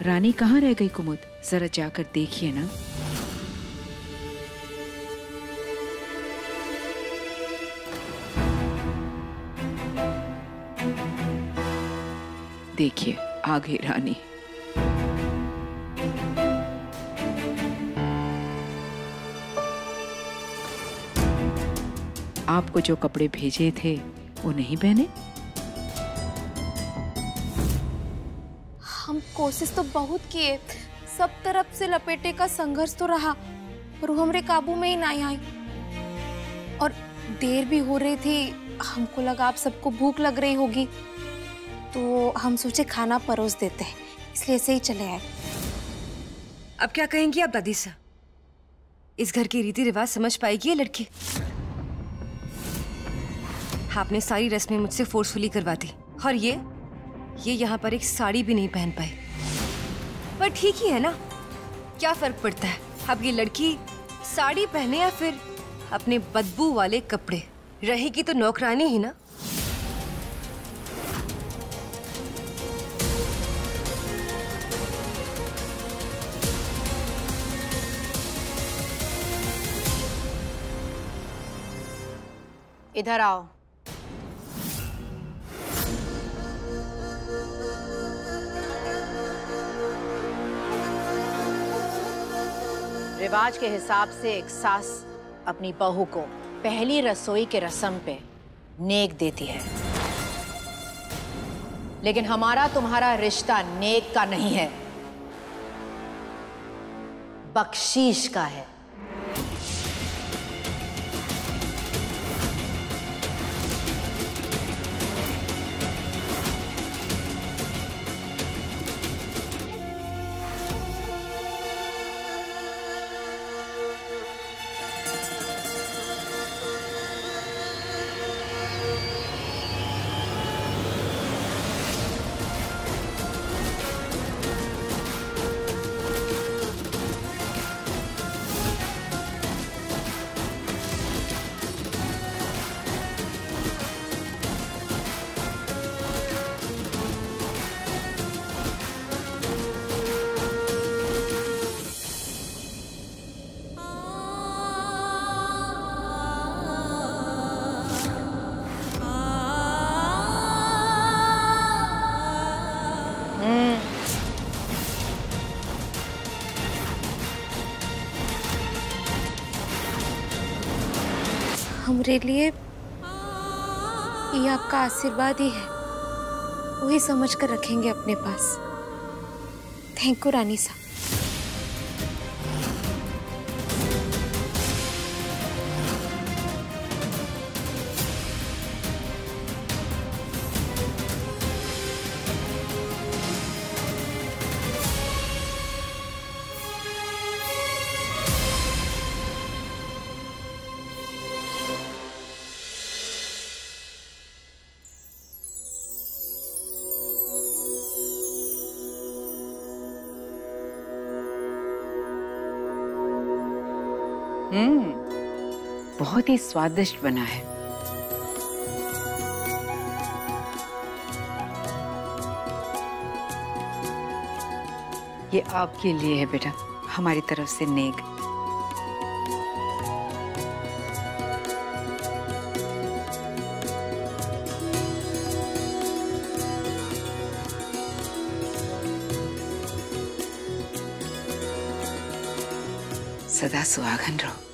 रानी कहाँ रह गई कुमुद? जरा जाकर देखिए ना। देखिए आ गई रानी। आपको जो कपड़े भेजे थे वो नहीं पहने? हम कोशिश तो बहुत किए, सब तरफ से लपेटे का संघर्ष तो रहा, पर वो हमरे काबू में ही नहीं आई। और देर भी हो रही थी, हमको लगा आप सबको भूख लग रही होगी, तो हम सोचे खाना परोस देते हैं, इसलिए ऐसे ही चले आए। अब क्या कहेंगी आप दादी सा? इस घर के रीति रिवाज समझ पाएगी ये लड़की? आपने सारी रस्में मुझसे फोर्सफुली करवा दी और ये यहाँ पर एक साड़ी भी नहीं पहन पाई। पर ठीक ही है ना, क्या फर्क पड़ता है? अब ये लड़की साड़ी पहने या फिर अपने बदबू वाले कपड़े, रहेगी तो नौकरानी ही ना। इधर आओ। रिवाज के हिसाब से एक सास अपनी बहू को पहली रसोई के रस्म पे नेक देती है, लेकिन हमारा तुम्हारा रिश्ता नेक का नहीं है, बख्शीश का है। हमरे लिए ये आपका आशीर्वाद ही है, वही समझ कर रखेंगे अपने पास। थैंक यू रानी सा। बहुत ही स्वादिष्ट बना है। ये आपके लिए है बेटा, हमारी तरफ से नेक। सदा सुहागन रहो।